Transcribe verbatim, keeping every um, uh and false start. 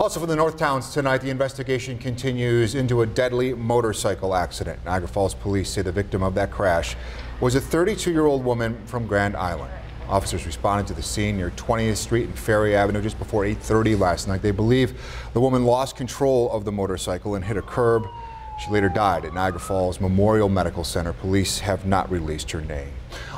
Also from the North Towns tonight, the investigation continues into a deadly motorcycle accident. Niagara Falls police say the victim of that crash was a thirty-two-year-old woman from Grand Island. Officers responded to the scene near twentieth street and Ferry Avenue just before eight thirty last night. They believe the woman lost control of the motorcycle and hit a curb. She later died at Niagara Falls Memorial Medical Center. Police have not released her name.